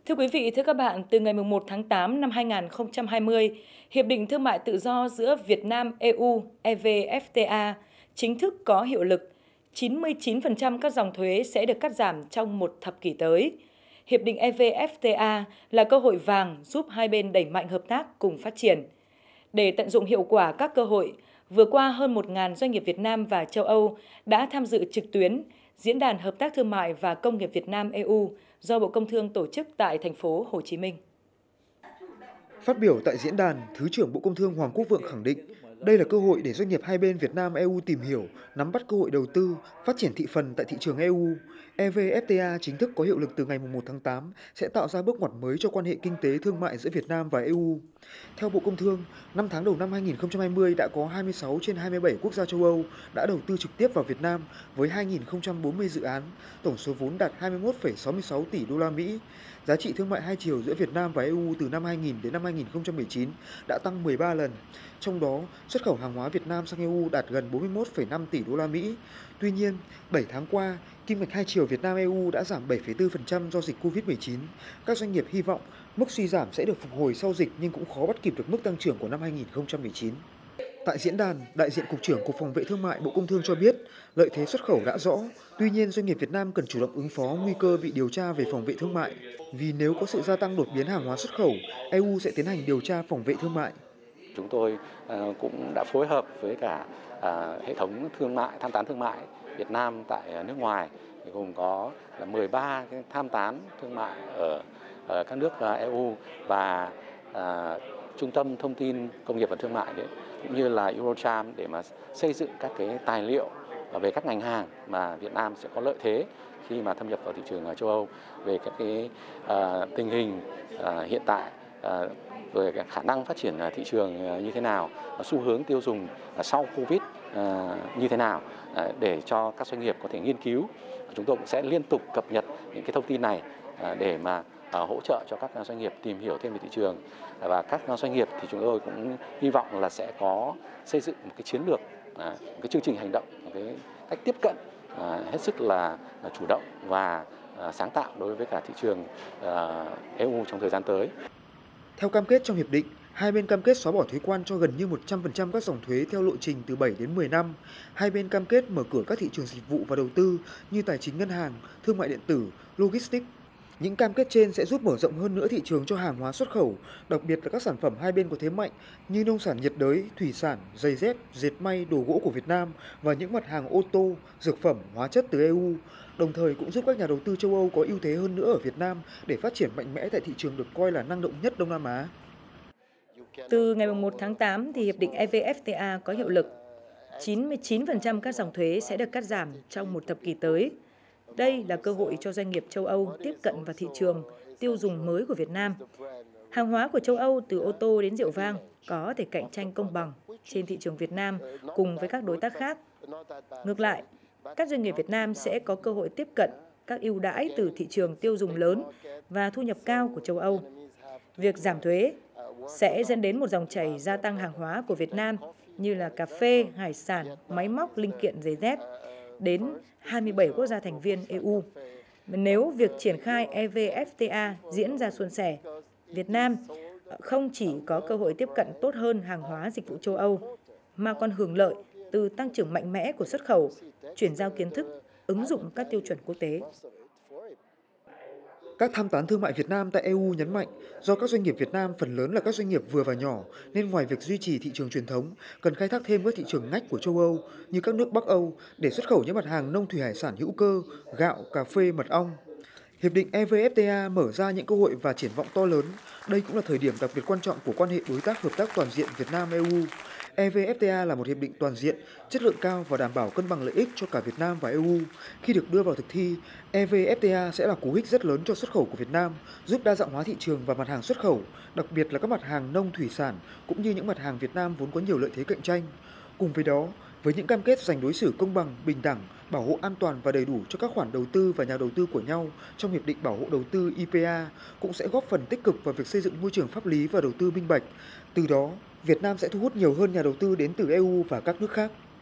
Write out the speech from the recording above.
Thưa quý vị, thưa các bạn, từ ngày 1 tháng 8 năm 2020, Hiệp định Thương mại Tự do giữa Việt Nam EU EVFTA chính thức có hiệu lực. 99% các dòng thuế sẽ được cắt giảm trong một thập kỷ tới. Hiệp định EVFTA là cơ hội vàng giúp hai bên đẩy mạnh hợp tác cùng phát triển. Để tận dụng hiệu quả các cơ hội, vừa qua hơn 1.000 doanh nghiệp Việt Nam và châu Âu đã tham dự trực tuyến Diễn đàn Hợp tác Thương mại và Công nghiệp Việt Nam EU do Bộ Công Thương tổ chức tại thành phố Hồ Chí Minh. Phát biểu tại diễn đàn, Thứ trưởng Bộ Công Thương Hoàng Quốc Vượng khẳng định đây là cơ hội để doanh nghiệp hai bên Việt Nam EU tìm hiểu, nắm bắt cơ hội đầu tư, phát triển thị phần tại thị trường EU. EVFTA chính thức có hiệu lực từ ngày 1 tháng 8 sẽ tạo ra bước ngoặt mới cho quan hệ kinh tế thương mại giữa Việt Nam và EU. Theo Bộ Công Thương, 5 tháng đầu năm 2020 đã có 26 trên 27 quốc gia châu Âu đã đầu tư trực tiếp vào Việt Nam với 2.040 dự án, tổng số vốn đạt 21,66 tỷ đô la Mỹ. Giá trị thương mại hai chiều giữa Việt Nam và EU từ năm 2000 đến năm 2019 đã tăng 13 lần. Trong đó, xuất khẩu hàng hóa Việt Nam sang EU đạt gần 41,5 tỷ đô la Mỹ. Tuy nhiên, 7 tháng qua, kim ngạch hai chiều Việt Nam EU đã giảm 7,4% do dịch Covid-19. Các doanh nghiệp hy vọng mức suy giảm sẽ được phục hồi sau dịch nhưng cũng khó bắt kịp được mức tăng trưởng của năm 2019. Tại diễn đàn, đại diện Cục trưởng Cục Phòng vệ Thương mại Bộ Công Thương cho biết, lợi thế xuất khẩu đã rõ, tuy nhiên doanh nghiệp Việt Nam cần chủ động ứng phó nguy cơ bị điều tra về phòng vệ thương mại. Vì nếu có sự gia tăng đột biến hàng hóa xuất khẩu, EU sẽ tiến hành điều tra phòng vệ thương mại. Chúng tôi cũng đã phối hợp với cả hệ thống thương mại, tham tán thương mại Việt Nam tại nước ngoài, gồm có 13 cái tham tán thương mại ở các nước EU và Trung tâm Thông tin Công nghiệp và Thương mại đấy, cũng như là Eurocharm để mà xây dựng các cái tài liệu về các ngành hàng mà Việt Nam sẽ có lợi thế khi mà thâm nhập vào thị trường châu Âu, về các cái tình hình hiện tại, về cái khả năng phát triển thị trường như thế nào, xu hướng tiêu dùng sau Covid như thế nào, để cho các doanh nghiệp có thể nghiên cứu. Chúng tôi cũng sẽ liên tục cập nhật những cái thông tin này để mà hỗ trợ cho các doanh nghiệp tìm hiểu thêm về thị trường, và các doanh nghiệp thì chúng tôi cũng hy vọng là sẽ có xây dựng một cái chiến lược, một cái chương trình hành động, một cái cách tiếp cận hết sức là chủ động và sáng tạo đối với cả thị trường EU trong thời gian tới. Theo cam kết trong hiệp định, hai bên cam kết xóa bỏ thuế quan cho gần như 100% các dòng thuế theo lộ trình từ 7 đến 10 năm. Hai bên cam kết mở cửa các thị trường dịch vụ và đầu tư như tài chính ngân hàng, thương mại điện tử, logistics. Những cam kết trên sẽ giúp mở rộng hơn nữa thị trường cho hàng hóa xuất khẩu, đặc biệt là các sản phẩm hai bên có thế mạnh như nông sản nhiệt đới, thủy sản, giày dép, dệt may, đồ gỗ của Việt Nam và những mặt hàng ô tô, dược phẩm, hóa chất từ EU. Đồng thời cũng giúp các nhà đầu tư châu Âu có ưu thế hơn nữa ở Việt Nam để phát triển mạnh mẽ tại thị trường được coi là năng động nhất Đông Nam Á. Từ ngày 1 tháng 8 thì Hiệp định EVFTA có hiệu lực. 99% các dòng thuế sẽ được cắt giảm trong một thập kỷ tới. Đây là cơ hội cho doanh nghiệp châu Âu tiếp cận vào thị trường tiêu dùng mới của Việt Nam. Hàng hóa của châu Âu từ ô tô đến rượu vang có thể cạnh tranh công bằng trên thị trường Việt Nam cùng với các đối tác khác. Ngược lại, các doanh nghiệp Việt Nam sẽ có cơ hội tiếp cận các ưu đãi từ thị trường tiêu dùng lớn và thu nhập cao của châu Âu. Việc giảm thuế sẽ dẫn đến một dòng chảy gia tăng hàng hóa của Việt Nam như là cà phê, hải sản, máy móc, linh kiện, giày dép đến 27 quốc gia thành viên EU. Nếu việc triển khai EVFTA diễn ra suôn sẻ, Việt Nam không chỉ có cơ hội tiếp cận tốt hơn hàng hóa dịch vụ châu Âu, mà còn hưởng lợi từ tăng trưởng mạnh mẽ của xuất khẩu, chuyển giao kiến thức, ứng dụng các tiêu chuẩn quốc tế. Các tham tán thương mại Việt Nam tại EU nhấn mạnh, do các doanh nghiệp Việt Nam phần lớn là các doanh nghiệp vừa và nhỏ, nên ngoài việc duy trì thị trường truyền thống, cần khai thác thêm các thị trường ngách của châu Âu như các nước Bắc Âu để xuất khẩu những mặt hàng nông thủy hải sản hữu cơ, gạo, cà phê, mật ong. Hiệp định EVFTA mở ra những cơ hội và triển vọng to lớn. Đây cũng là thời điểm đặc biệt quan trọng của quan hệ đối tác hợp tác toàn diện Việt Nam-EU. EVFTA là một hiệp định toàn diện, chất lượng cao và đảm bảo cân bằng lợi ích cho cả Việt Nam và EU. Khi được đưa vào thực thi, EVFTA sẽ là cú hích rất lớn cho xuất khẩu của Việt Nam, giúp đa dạng hóa thị trường và mặt hàng xuất khẩu, đặc biệt là các mặt hàng nông thủy sản cũng như những mặt hàng Việt Nam vốn có nhiều lợi thế cạnh tranh. Cùng với đó, với những cam kết giành đối xử công bằng, bình đẳng, bảo hộ an toàn và đầy đủ cho các khoản đầu tư và nhà đầu tư của nhau trong Hiệp định Bảo hộ Đầu tư IPA cũng sẽ góp phần tích cực vào việc xây dựng môi trường pháp lý và đầu tư minh bạch. Từ đó, Việt Nam sẽ thu hút nhiều hơn nhà đầu tư đến từ EU và các nước khác.